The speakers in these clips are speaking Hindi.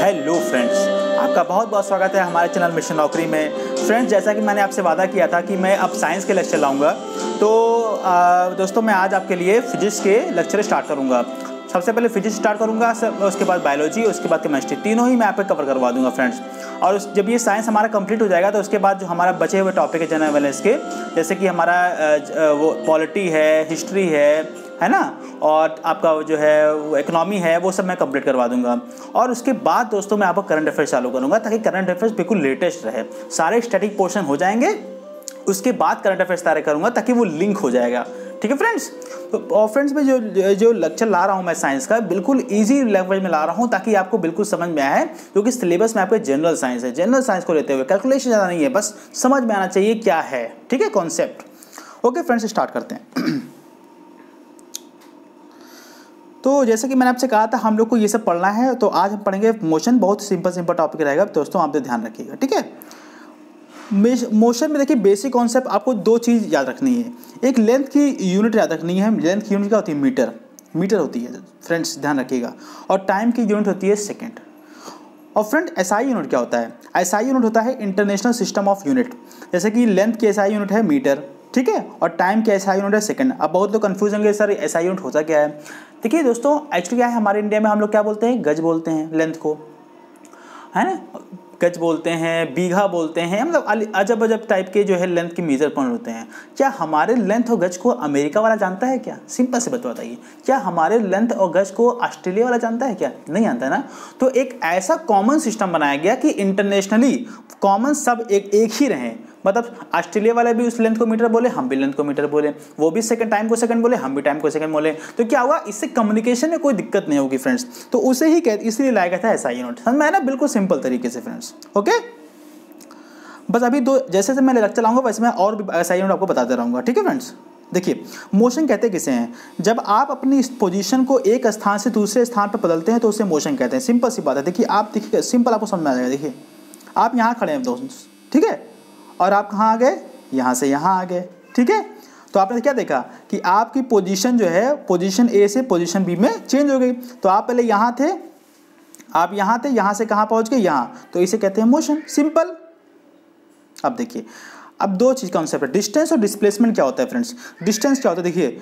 हेलो फ्रेंड्स, आपका बहुत बहुत स्वागत है हमारे चैनल मिशन नौकरी में। फ्रेंड्स, जैसा कि मैंने आपसे वादा किया था कि मैं अब साइंस के लेक्चर लाऊंगा, तो दोस्तों मैं आज आपके लिए फिजिक्स के लेक्चर स्टार्ट करूंगा। सबसे पहले फिजिक्स स्टार्ट करूंगा, उसके बाद बायोलॉजी, उसके बाद केमिस्ट्री, तीनों ही मैं आप पे कवर करवा दूंगा फ्रेंड्स। और जब ये साइंस हमारा कंप्लीट हो जाएगा तो उसके बाद जो हमारा बचे हुए टॉपिक है जनरल अवेयरनेस के, जैसे कि हमारा वो पॉलिटी है, हिस्ट्री है ना, और आपका जो है वो इकोनॉमी है, वो सब मैं कंप्लीट करवा दूंगा। और उसके बाद दोस्तों मैं आपको करंट अफेयर्स चालू करूंगा, ताकि करंट अफेयर्स बिल्कुल लेटेस्ट रहे। सारे स्टैटिक पोर्शन हो जाएंगे, उसके बाद करंट अफेयर्स तैयार करूंगा ताकि वो लिंक हो जाएगा। ठीक है फ्रेंड्स। तो फ्रेंड्स में जो लेक्चर ला रहा हूँ मैं साइंस का, बिल्कुल इजी लैंग्वेज में ला रहा हूँ ताकि आपको बिल्कुल समझ में आए, क्योंकि सिलेबस में आपके जनरल साइंस है। जनरल साइंस को लेते हुए कैलकुलेशन ज़्यादा नहीं है, बस समझ में आना चाहिए क्या है। ठीक है, कॉन्सेप्ट। ओके फ्रेंड्स, स्टार्ट करते हैं। तो जैसे कि मैंने आपसे कहा था हम लोग को ये सब पढ़ना है, तो आज हम पढ़ेंगे मोशन। बहुत सिंपल टॉपिक रहेगा दोस्तों, आप ध्यान रखिएगा। ठीक है, मोशन में देखिए बेसिक कॉन्सेप्ट आपको दो चीज़ याद रखनी है। एक लेंथ की यूनिट याद रखनी है। लेंथ की यूनिट क्या होती है? मीटर होती है फ्रेंड्स, ध्यान रखिएगा। और टाइम की यूनिट होती है सेकेंड। और फ्रेंड एसआई यूनिट क्या होता है? एसआई यूनिट होता है इंटरनेशनल सिस्टम ऑफ यूनिट। जैसे कि लेंथ की एसआई यूनिट है मीटर, ठीक है, और टाइम की एसआई यूनिट है सेकंड। अब बहुत लोग कंफ्यूज होंगे, सर एसआई यूनिट होता क्या है? देखिए दोस्तों, एक्चुअली क्या है, हमारे इंडिया में हम लोग क्या बोलते हैं? गज बोलते हैं लेंथ को, है ना, गज बोलते हैं, बीघा बोलते हैं, मतलब अजब अजब टाइप के जो है लेंथ के मेजर पॉइंट होते हैं। क्या हमारे लेंथ और गज को अमेरिका वाला जानता है क्या? सिंपल से बताइए, क्या हमारे लेंथ और गज को ऑस्ट्रेलिया वाला जानता है क्या? नहीं जानता है ना। तो एक ऐसा कॉमन सिस्टम बनाया गया कि इंटरनेशनली कॉमन सब एक ही रहे। मतलब ऑस्ट्रेलिया वाले भी उस लेंथ को मीटर बोले, हम भी लेंथ को मीटर बोले, वो भी सेकंड टाइम को सेकंड बोले, हम भी टाइम को सेकंड बोले। तो क्या हुआ, इससे कम्युनिकेशन में कोई दिक्कत नहीं होगी फ्रेंड्स। तो उसे ही इसलिए लाया गया था एसआई यूनिट। समझ में आया ना, बिल्कुल सिंपल तरीके से फ्रेंड्स। ओके, बस अभी दो जैसे मैं लेक्चर लाऊंगा वैसे मैं और भी एसआई यूनिट आपको बताते रहूंगा। ठीक है फ्रेंड्स। देखिए, मोशन कहते किसे हैं? जब आप अपनी पोजीशन को एक स्थान से दूसरे स्थान पर बदलते हैं तो उसे मोशन कहते हैं। सिंपल सी बात है। देखिए, आप देखिए, सिंपल आपको समझ में आ जाएगा। देखिए, आप यहाँ खड़े हैं दोस्त, ठीक है, और आप कहाँ आ गए? यहाँ से यहाँ आ गए। ठीक है, तो आपने क्या देखा कि आपकी पोजीशन जो है, पोजीशन ए से पोजीशन बी में चेंज हो गई। तो आप पहले यहाँ थे, आप यहाँ थे, यहाँ से कहाँ पहुँच गए? यहाँ। तो इसे कहते हैं मोशन। सिंपल। अब देखिए, अब दो चीज़ कॉन्सेप्ट है, डिस्टेंस और डिस्प्लेसमेंट। क्या होता है फ्रेंड्स? डिस्टेंस क्या होता है? देखिए,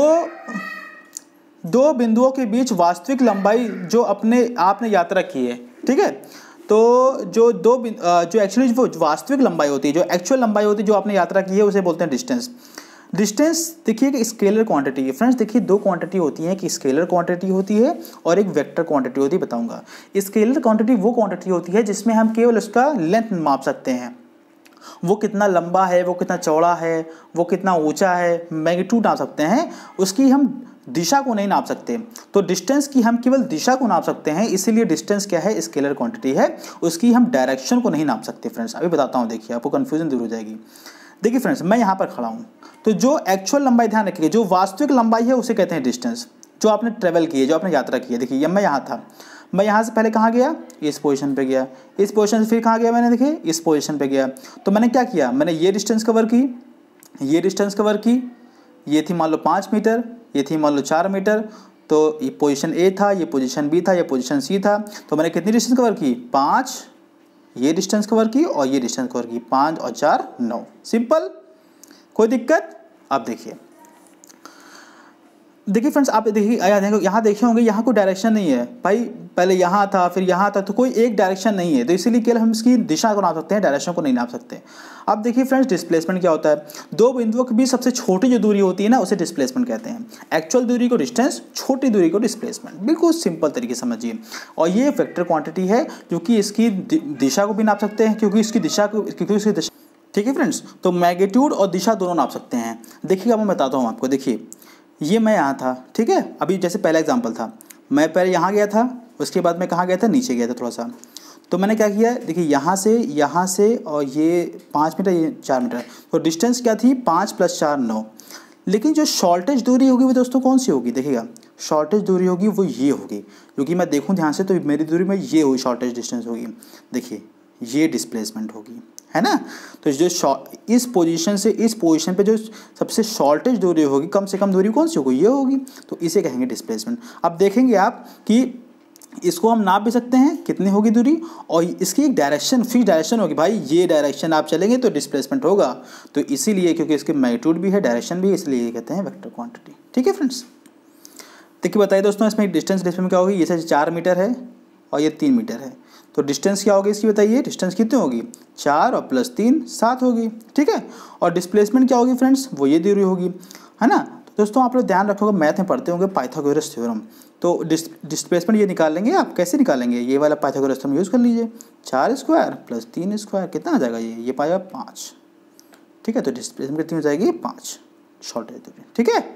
दो बिंदुओं के बीच वास्तविक लंबाई जो आपने यात्रा की है, ठीक है, तो जो एक्चुअली वो वास्तविक लंबाई होती है, जो एक्चुअल लंबाई होती है जो आपने यात्रा की है, उसे बोलते हैं डिस्टेंस। डिस्टेंस देखिए कि स्केलर क्वांटिटी है फ्रेंड्स। देखिए, दो क्वांटिटी होती है, कि स्केलर क्वांटिटी होती है और एक वेक्टर क्वांटिटी होती है। बताऊंगा, स्केलर क्वांटिटी वो क्वांटिटी होती है जिसमें हम केवल उसका लेंथ माप सकते हैं, वो कितना लंबा है, वो कितना चौड़ा है, वो कितना ऊंचा है, मैग्नीट्यूड नाप सकते हैं, उसकी हम दिशा को नहीं नाप सकते। तो डिस्टेंस की हम केवल दिशा को नाप सकते हैं, इसीलिए डिस्टेंस क्या है? स्केलर क्वांटिटी है। उसकी हम डायरेक्शन को नहीं नाप सकते फ्रेंड्स। अभी बताता हूँ, देखिए आपको कन्फ्यूजन दूर हो जाएगी। देखिए फ्रेंड्स, मैं यहाँ पर खड़ा हूँ, तो जो एक्चुअल लंबाई, ध्यान रखिए, जो वास्तविक लंबाई है उसे कहते हैं डिस्टेंस, जो आपने ट्रेवल की है, जो आपने यात्रा की है। देखिए, ये मैं यहाँ था, मैं यहाँ से पहले कहाँ गया? इस पोजीशन पे गया, इस पोजीशन से फिर कहाँ गया मैंने? देखिए, इस पोजीशन पे गया। तो मैंने क्या किया? मैंने ये डिस्टेंस कवर की, ये डिस्टेंस कवर की, ये थी मान लो 5 मीटर, ये थी मान लो 4 मीटर। तो ये पोजीशन ए था, ये पोजीशन बी था, ये पोजीशन सी था। तो मैंने कितनी डिस्टेंस कवर की? 5। ये डिस्टेंस कवर की और ये डिस्टेंस कवर की, 5 और 4 9। सिंपल, कोई दिक्कत? अब देखिए फ्रेंड्स, आप देखिए यहाँ देखे होंगे, यहाँ कोई डायरेक्शन नहीं है भाई। पहले यहाँ था, फिर यहाँ था, तो कोई एक डायरेक्शन नहीं है। तो इसीलिए केवल हम इसकी दिशा को नाप सकते हैं, डायरेक्शन को नहीं नाप सकते। अब देखिए फ्रेंड्स, डिस्प्लेसमेंट क्या होता है? दो बिंदुओं के बीच सबसे छोटी जो दूरी होती है ना, उसे डिस्प्लेसमेंट कहते हैं। एक्चुअल दूरी को डिस्टेंस, छोटी दूरी को डिस्प्लेसमेंट। बिल्कुल सिंपल तरीके समझिए। और ये वेक्टर क्वांटिटी है, क्योंकि इसकी दिशा को भी नाप सकते हैं, क्योंकि इसकी दिशा। ठीक है फ्रेंड्स, तो मैग्नीट्यूड और दिशा दोनों नाप सकते हैं। देखिएगा, मैं बताता हूँ आपको। देखिए, ये मैं यहाँ था, ठीक है, अभी जैसे पहला एग्जांपल था, मैं पहले यहाँ गया था, उसके बाद मैं कहाँ गया था? नीचे गया था थोड़ा सा। तो मैंने क्या किया? देखिए, यहाँ से और ये 5 मीटर, ये 4 मीटर। तो डिस्टेंस क्या थी? 5 + 4 9। लेकिन जो शॉर्टेज दूरी होगी वो दोस्तों कौन सी होगी? देखिएगा, शॉर्टेज दूरी होगी वो ये होगी, क्योंकि मैं देखूँ ध्यान से तो मेरी दूरी में ये होगी, शॉर्टेज डिस्टेंस होगी। देखिए, ये डिस्प्लेसमेंट होगी, है ना। तो जो इस पोजीशन से इस पोजीशन पे जो सबसे शॉर्टेज दूरी होगी, कम से कम दूरी कौन सी होगी? ये होगी। तो इसे कहेंगे डिस्प्लेसमेंट। अब देखेंगे आप कि इसको हम नाप भी सकते हैं कितनी होगी दूरी, और इसकी एक डायरेक्शन, फिक्स डायरेक्शन होगी, भाई ये डायरेक्शन आप चलेंगे तो डिस्प्लेसमेंट होगा। तो इसीलिए क्योंकि इसकी मैग्नीट्यूड भी है, डायरेक्शन भी है, इसलिए ये कहते हैं वेक्टर क्वांटिटी। ठीक है फ्रेंड्स, देखिए बताइए दोस्तों, इसमें डिस्टेंस डिस्प्लेसमेंट क्या होगी। ये से 4 मीटर है और ये 3 मीटर है, तो डिस्टेंस क्या होगी इसकी बताइए। डिस्टेंस कितनी होगी, 4 और प्लस 3 7 होगी। ठीक है, और डिस्प्लेसमेंट क्या होगी फ्रेंड्स, वो ये दूरी होगी, है ना। तो दोस्तों आप लोग ध्यान रखोगे, मैथ में पढ़ते होंगे पाइथागोरस थ्योरम, तो डिस्प्लेसमेंट ये निकाल लेंगे आप। कैसे निकालेंगे, ये वाला पाइथागोरस थ्योरम यूज़ कर लीजिए। 4 स्क्वायर प्लस 3 स्क्वायर कितना आ जाएगा, ये पाएगा 5। ठीक है, तो डिस्प्लेसमेंट कितनी हो जाएगी, 5 शॉर्टेज दूरी। ठीक है,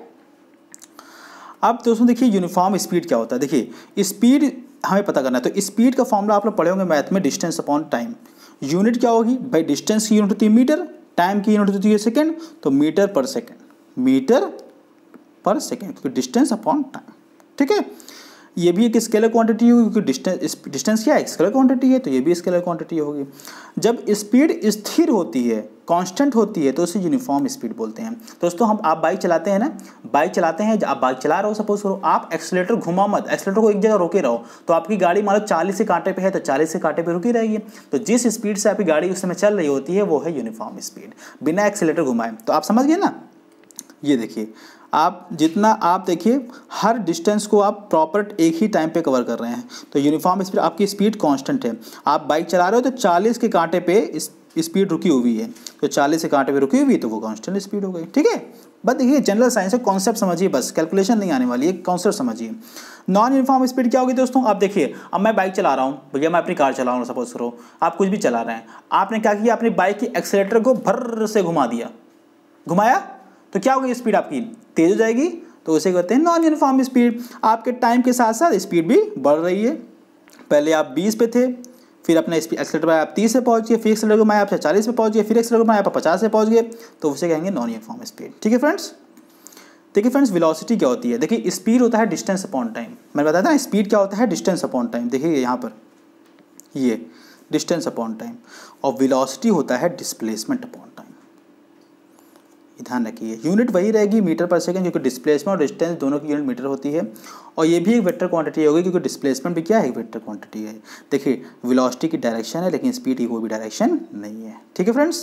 अब दोस्तों देखिए यूनिफॉर्म स्पीड क्या होता है। देखिए स्पीड हमें पता करना है, तो स्पीड का फॉर्मूला आप लोग पढ़े होंगे मैथ में, डिस्टेंस अपॉन टाइम। यूनिट क्या होगी भाई, डिस्टेंस की यूनिट होती है मीटर, टाइम की यूनिट होती है सेकंड, तो metre per second, metre per second, क्योंकि डिस्टेंस अपॉन टाइम। ठीक है, ये भी एक स्केलर क्वांटिटी होगी, क्योंकि डिस्टेंस क्या है, स्केलर क्वांटिटी है, तो ये भी स्केलर क्वांटिटी होगी। जब स्पीड स्थिर होती है, कांस्टेंट होती है, तो उसे यूनिफॉर्म स्पीड बोलते हैं। दोस्तों आप बाइक चलाते हैं ना, बाइक चलाते हैं, आप बाइक चला रहे हो, सपोज करो आप एक्सीलेटर घुमा मत, एक्सीलेटर को एक जगह रोके रहो, तो आपकी गाड़ी मान लो 40 से कांटे पे है, तो 40 से कांटे पे रुकी रहेगी। तो जिस स्पीड से आपकी गाड़ी उस समय चल रही होती है वो है यूनिफॉर्म स्पीड, बिना एक्सीलेटर घुमाए। तो आप समझ गए ना। ये देखिए आप जितना आप देखिए हर डिस्टेंस को आप प्रॉपर एक ही टाइम पे कवर कर रहे हैं, तो यूनिफॉर्म स्पीड, आपकी स्पीड कांस्टेंट है। आप बाइक चला रहे हो तो 40 के कांटे पे स्पीड रुकी हुई है, तो 40 के कांटे पे रुकी हुई है, तो वो कांस्टेंट स्पीड हो गई। ठीक है, बस देखिए जनरल साइंस है, कॉन्सेप्ट समझिए, बस कैलकुलेशन नहीं आने वाली है, कॉन्सेप्ट समझिए। नॉन यूनिफॉर्म स्पीड क्या होगी दोस्तों, आप देखिए अब मैं बाइक चला रहा हूँ भैया, मैं अपनी कार चला रहा हूँ, सपोज करो आप कुछ भी चला रहे हैं, आपने क्या किया, अपनी बाइक की एक्सीलेटर को भर से घुमा दिया, घुमाया, तो क्या होगी स्पीड आपकी तेज हो जाएगी, तो उसे कहते हैं नॉन यूनिफॉर्म स्पीड। आपके टाइम के साथ साथ स्पीड भी बढ़ रही है, पहले आप 20 पे थे, फिर अपना एक्सीलेटर पर आप 30 से पहुंच गए, फिर एक्सीलेटर में आप 40 पे पहुंच गए, फिर एक्सीलेटर में आप 50 से पहुंच गए, तो उसे कहेंगे नॉन यूनिफॉर्म स्पीड। ठीक है फ्रेंड्स, देखिए फ्रेंड्स वेलोसिटी क्या होती है। देखिए स्पीड होता है डिस्टेंस अपॉन टाइम, मैंने बताया था स्पीड क्या होता है, डिस्टेंस अपॉन टाइम। देखिए यहाँ पर ये डिस्टेंस अपॉन टाइम, और वेलोसिटी होता है डिस्प्लेसमेंट अपॉन टाइम। ध्यान रखिए, यूनिट वही रहेगी मीटर पर सेकंड, क्योंकि डिस्प्लेसमेंट और डिस्टेंस दोनों की यूनिट मीटर होती है, और ये भी एक वेक्टर क्वांटिटी होगी, क्योंकि डिस्प्लेसमेंट भी क्या है, एक वेक्टर क्वांटिटी है। देखिए वेलोसिटी की डायरेक्शन है, लेकिन स्पीड की कोई भी डायरेक्शन नहीं है। ठीक है फ्रेंड्स,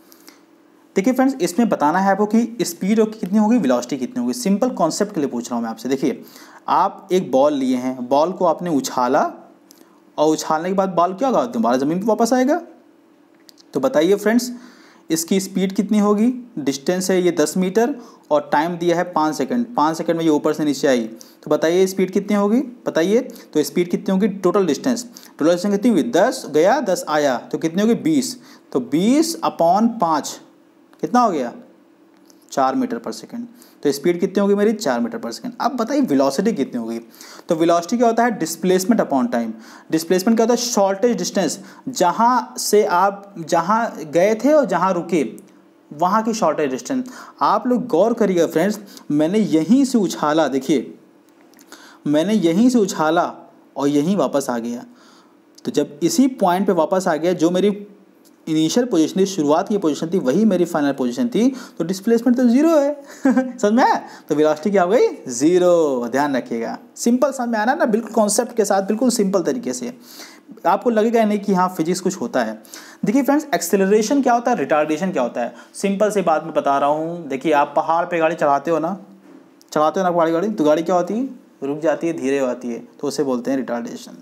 देखिए फ्रेंड्स इसमें बताना है आपको कि स्पीड कितनी होगी, वेलोसिटी कितनी होगी। सिंपल कॉन्सेप्ट के लिए पूछ रहा हूँ मैं आपसे। देखिए आप एक बॉल लिए हैं, बॉल को आपने उछाला, और उछालने के बाद बॉल क्या होगा, दोबारा ज़मीन पर वापस आएगा। तो बताइए फ्रेंड्स इसकी स्पीड कितनी होगी, डिस्टेंस है ये 10 मीटर और टाइम दिया है 5 सेकंड, 5 सेकंड में ये ऊपर से नीचे आई, तो बताइए स्पीड कितनी होगी, बताइए। तो स्पीड कितनी होगी, टोटल डिस्टेंस कितनी हुई, 10 गया 10 आया, तो कितनी होगी 20, तो 20 अपॉन 5 कितना हो गया, 4 मीटर पर सेकंड। तो स्पीड कितनी होगी मेरी, 4 मीटर पर सेकंड। अब बताइए वेलोसिटी कितनी होगी। तो वेलोसिटी क्या होता है, डिस्प्लेसमेंट अपॉन टाइम। डिस्प्लेसमेंट क्या होता है, शॉर्टेज डिस्टेंस, जहाँ से आप जहाँ गए थे और जहाँ रुके वहाँ की शॉर्टेज डिस्टेंस। आप लोग गौर करिएगा फ्रेंड्स, मैंने यहीं से उछाला, देखिए मैंने यहीं से उछाला और यहीं वापस आ गया, तो जब इसी पॉइंट पे वापस आ गया, जो मेरी इनिशियल पोजीशन थी, शुरुआत की पोजीशन थी, वही मेरी फाइनल पोजीशन थी, तो डिस्प्लेसमेंट तो जीरो है समझ में आया। तो वेलोसिटी क्या हो गई, जीरो। ध्यान रखिएगा, सिंपल समझ में आना ना, बिल्कुल कॉन्सेप्ट के साथ, बिल्कुल सिंपल तरीके से। आपको लगेगा नहीं कि हाँ फिजिक्स कुछ होता है। देखिए फ्रेंड्स एक्सेलरेशन क्या होता है, रिटार्डेशन क्या होता है, सिंपल सी बात मैं बता रहा हूँ। देखिए आप पहाड़ पर गाड़ी चलाते हो ना गाड़ी, तो गाड़ी क्या होती है, रुक जाती है, धीरे आती है, तो उसे बोलते हैं रिटार्डेशन।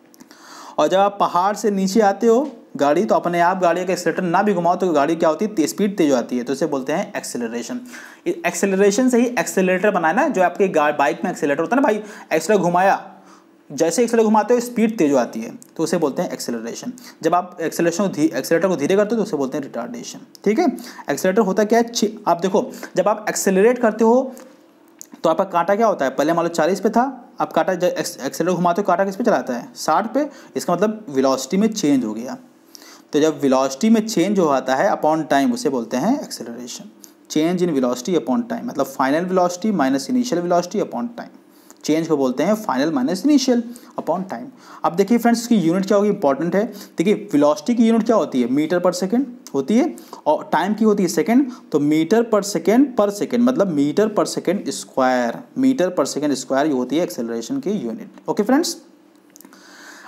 और जब आप पहाड़ से नीचे आते हो गाड़ी, तो अपने आप गाड़ी का एक्सीलेटर ना भी घुमाओ तो गाड़ी क्या होती है, स्पीड तेज आती है, तो इसे बोलते हैं एक्सेलरेशन। एक्सेलरेशन से ही एक्सेलरेटर बनाया ना, जो आपके बाइक में एक्सेलरेटर होता है ना भाई, एक्सेलरेटर घुमाया, जैसे एक्सेलरेटर घुमाते हो स्पीड तेज आती है, तो उसे बोलते हैं एक्सेलरेशन। जब आप एक्सेलरेटर को धीरे करते हो तो उसे बोलते हैं रिटार्डेशन। ठीक है, एक्सेलरेटर होता क्या है, आप देखो जब आप एक्सेलरेट करते हो तो आपका कांटा क्या होता है, पहले मान लो 40 पे था, अब कांटा एक्सेलरेटर घुमाते हो कांटा किस पे चलाता है, 60 पे, इसका मतलब वेलोसिटी में चेंज हो गया। तो जब वेलोसिटी में चेंज हो आता है अपॉन टाइम, उसे बोलते हैं acceleration. Change in velocity upon time, मतलब final velocity minus initial velocity upon time. Change को बोलते हैं final minus initial upon time. अब देखिए फ्रेंड्स इसकी यूनिट क्या होगी, इंपॉर्टेंट है। देखिए वेलोसिटी की यूनिट क्या होती है, मीटर पर सेकंड होती है, और टाइम की होती है सेकंड, तो मीटर पर सेकंड मतलब metre per second square, metre per second square ये होती है एक्सेलरेशन की यूनिट। ओके फ्रेंड्स,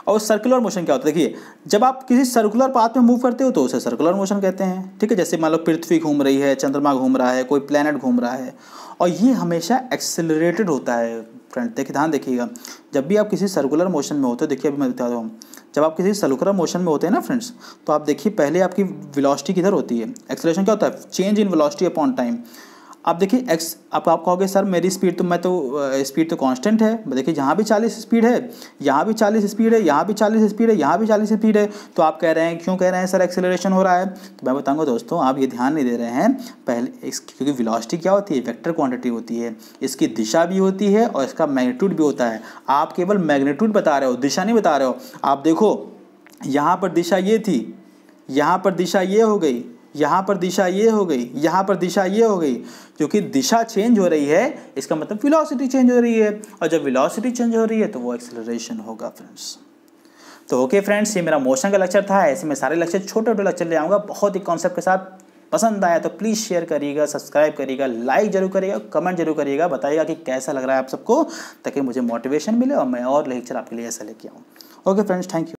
और सर्कुलर मोशन क्या होता है, देखिए जब आप किसी सर्कुलर पाथ में मूव करते हो तो उसे सर्कुलर मोशन कहते हैं, ठीक है। जैसे मान लो पृथ्वी घूम रही है, चंद्रमा घूम रहा है, कोई प्लैनेट घूम रहा है, और ये हमेशा एक्सेलरेटेड होता है फ्रेंड। देखिए ध्यान देखिएगा, जब भी आप किसी सर्कुलर मोशन में होते हो, देखिए अभी मैं बता दूँ, जब आप किसी सर्कुलर मोशन में होते हैं ना फ्रेंड्स, तो आप देखिए पहले आपकी वेलोसिटी किधर होती है, एक्सेलरेशन क्या होता है, change in velocity upon time. आप देखिए एक्स, आप कहोगे सर मेरी स्पीड तो स्पीड तो कांस्टेंट है, देखिए यहाँ भी 40 स्पीड है, यहाँ भी 40 स्पीड है, यहाँ भी 40 स्पीड है, यहाँ भी 40 स्पीड है, तो आप कह रहे हैं, क्यों कह रहे हैं सर एक्सेलरेशन हो रहा है? तो मैं बताऊंगा दोस्तों, आप ये ध्यान नहीं दे रहे हैं पहले क्योंकि वेलोसिटी क्या होती है, वेक्टर क्वांटिटी होती है, इसकी दिशा भी होती है और इसका मैग्नीट्यूड भी होता है। आप केवल मैग्नीट्यूड बता रहे हो, दिशा नहीं बता रहे हो। आप देखो यहाँ पर दिशा ये थी, यहाँ पर दिशा ये हो गई, यहाँ पर दिशा ये हो गई, यहाँ पर दिशा ये हो गई। क्योंकि दिशा चेंज हो रही है इसका मतलब वेलोसिटी चेंज हो रही है, और जब वेलोसिटी चेंज हो रही है तो वो एक्सेलरेशन होगा फ्रेंड्स। तो ओके फ्रेंड्स, ये मेरा मोशन का लेक्चर था। ऐसे मैं सारे लेक्चर छोटे छोटे लेक्चर ले आऊँगा बहुत ही कॉन्सेप्ट के साथ। पसंद आया तो प्लीज़ शेयर करिएगा, सब्सक्राइब करिएगा, लाइक जरूर करिएगा, कमेंट जरूर करिएगा, बताइएगा कि कैसा लग रहा है आप सबको, ताकि मुझे मोटिवेशन मिले और मैं और लेक्चर आपके लिए ऐसा लेके आऊँ। Okay friends, thank you.